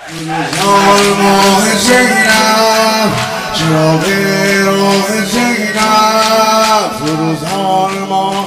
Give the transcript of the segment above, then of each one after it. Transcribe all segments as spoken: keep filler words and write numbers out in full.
ماه زینب چراغ راه زینب فروزان ماه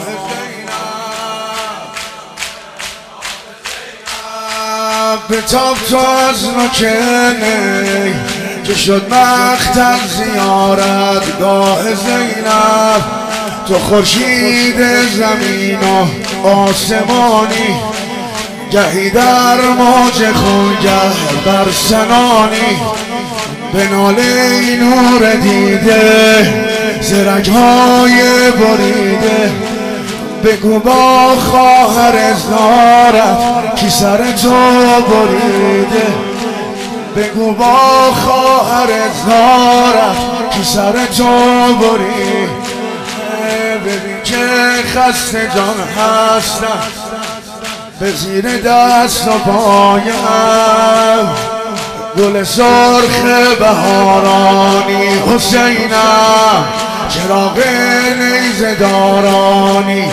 زینب به تاب تو از نکنی که شد مختل زیارتگاه زینب تو خورشید زمین و آسمانی گهی در موج خون گه بر سنانی به ناله نور دیده زرگهای بریده بگو با خواهر ازدارت کی سر تو بریده بگو با خواهر ازدارت کی سر تو بریده ببین که خسته جان هستم به زیر دست و پایم گل سرخ بهارانی حسینم چراغ نیزه دارانی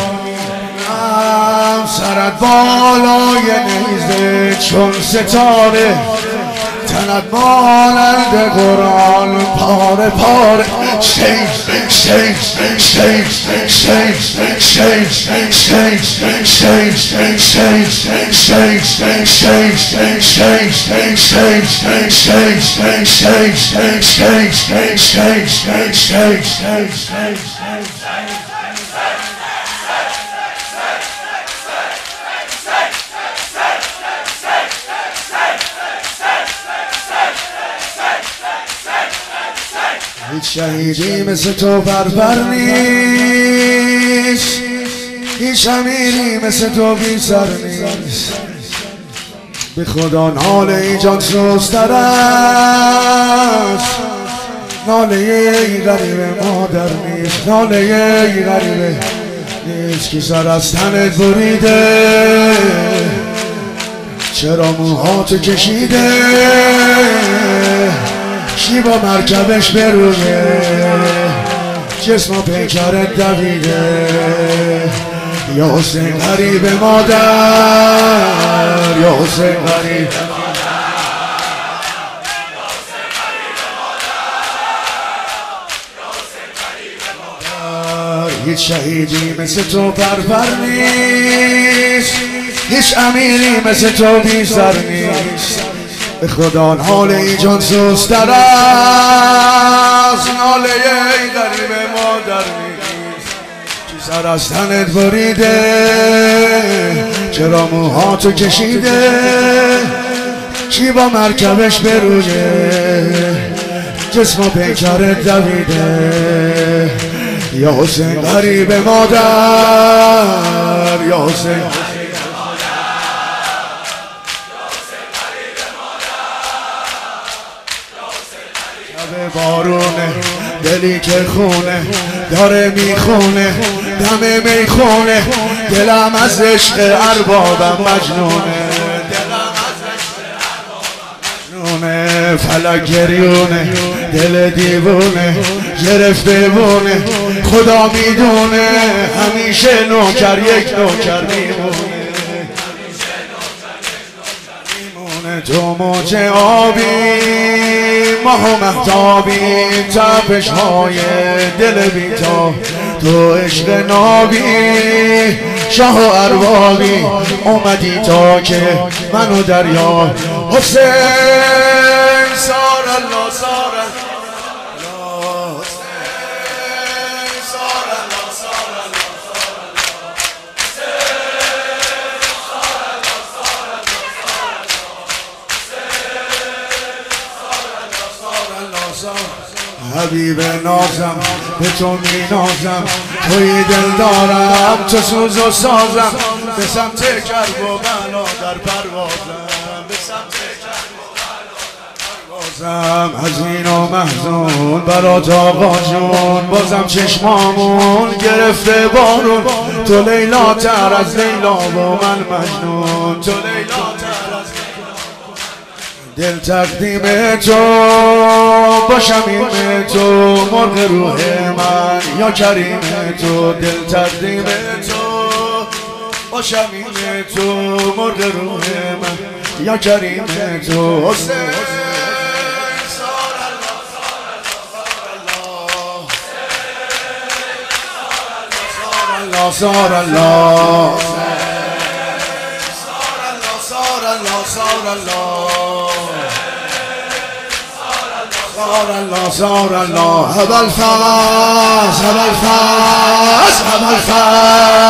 سرت بالای نیزه چون ستاره تنت مانند قرآن پاره پاره شین شین شین شین شین شین شین شین هیچ شهیدی مثل تو بربر نیست هیچ امیری مثل تو بی سر نیست به خدا ناله ای جان سوزتر است ناله ای غریبه مادر نیست ناله ای غریبه نیست که سر از تنت بریده چرا موهاتو کشیده کی با مرکبش برویه جسم و پیکرت دویده یا حسین غریبه مادر یا حسین غریبه مادر هیچ شهیدی مثل تو پرپر نیست هیچ امیری مثل تو بی سر نیست به خدا ناله ای جان سوزتر است ناله ای غریبه مادر نیست کی سر از تنت بریده چرا موهاتو کشیده کی با مرکبش برویه جسم و پیکرت دویده یا حسین غریبه مادر یا حسین بارونه دلی که خونه داره میخونه دم میخونه دلم از عشق اربابم مجنونه دلم از عشق اربابم مجنونه فلک گریونه دل دیوونه گرفته بونه خدا میدونه همیشه نوکر یک نوکر میمونه تو موج آبی ماه و مهتابی تپش های دل بیتا تو عشق نابی شاه و اربابی اومدی تا که منو دریا حسین سار الله سار حبیب نازم به تو می نازم توی دل دارم تو سوز و سازم به سمت کرب و بلا در پروازم به سمت کرب و بلا در پروازم حزین و محزون برات آقا جون بازم چشمامون گرفته بارون تو لیلا تر از لیلا و من مجنون تو لیلا تر از دل تقدیم تو باشم این تو مرغ روح من یا کریم تو دل تقدیم تو باشم این تو مرغ روح من یا کریم تو حسین صار الله صار الله صار الله صار الله صار الله هب الفاس هب الفاس هب الفاس